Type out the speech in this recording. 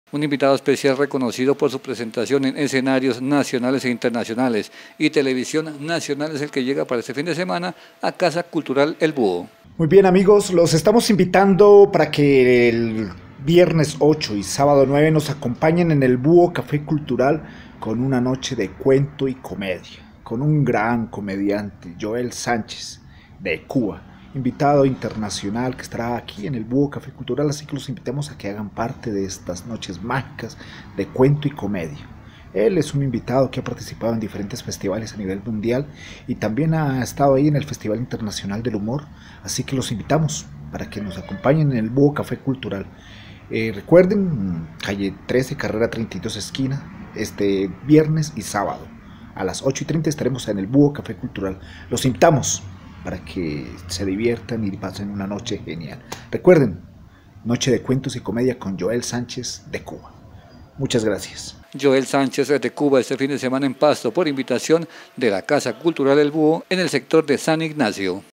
Un invitado especial reconocido por su presentación en escenarios nacionales e internacionales y televisión nacional es el que llega para este fin de semana a Casa Cultural El Búho. Muy bien, amigos, los estamos invitando para que el viernes 8 y sábado 9 nos acompañen en el Búho Café Cultural con una noche de cuento y comedia, con un gran comediante, Joel Sánchez, de Cuba, invitado internacional que estará aquí en el Búho Café Cultural, así que los invitamos a que hagan parte de estas noches mágicas de cuento y comedia. Él es un invitado que ha participado en diferentes festivales a nivel mundial y también ha estado ahí en el Festival Internacional del Humor, así que los invitamos para que nos acompañen en el Búho Café Cultural. Recuerden, calle 13, carrera 32 esquina, este viernes y sábado. A las 8:30 estaremos en el Búho Café Cultural. Los invitamos para que se diviertan y pasen una noche genial. Recuerden, noche de cuentos y comedia con Joel Sánchez de Cuba. Muchas gracias. Joel Sánchez de Cuba este fin de semana en Pasto por invitación de la Casa Cultural El Búho en el sector de San Ignacio.